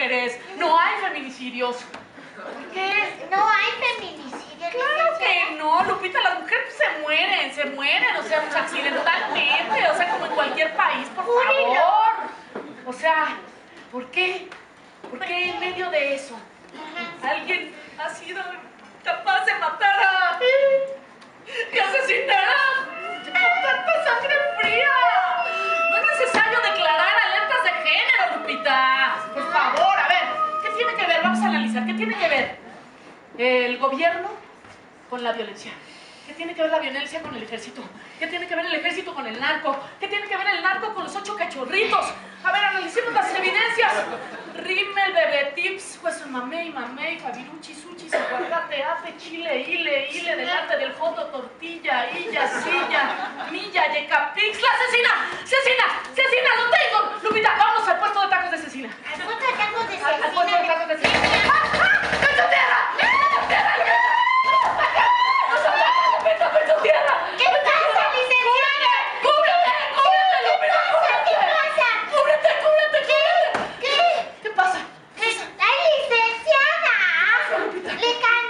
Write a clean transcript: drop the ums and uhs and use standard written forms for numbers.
mujeres. No hay feminicidios. ¿Por qué? No hay feminicidio, Claro que licenciada. no, Lupita, las mujeres se mueren, o sea, pues, accidentalmente, o sea, como en cualquier país, por favor. O sea, ¿por qué? ¿Por qué en medio de eso alguien ha sido capaz de matar a... y asesinar con tanta sangre fría? No es necesario declarar alertas de género, Lupita. Por favor, a ver, ¿qué tiene que ver? Vamos a analizar, ¿qué tiene que ver el gobierno con la violencia? ¿Qué tiene que ver la violencia con el ejército? ¿Qué tiene que ver el ejército con el narco? ¿Qué tiene que ver el narco con los 8 cachorritos? A ver, analicemos las evidencias. Rimmel, Bebé Tips, pues mamey, Fabiruchi, Suchi, aguacate, ape, chile, ile, delante del joto, tortilla, illa, silla, milla, yecapix, la asesina, lo tengo. Lupita, vamos al puesto de tacos de Cecina. Al puesto de tacos de Al puesto de tacos de Cecina. ¡Pecho tierra! ¡Pecho tierra! ¿Qué pasa, licenciada? ¡Cúbrete, Lupita, ¿Qué pasa? cúbrete! ¿Qué? ¿Qué pasa? ¡Ay, licenciada! Le cae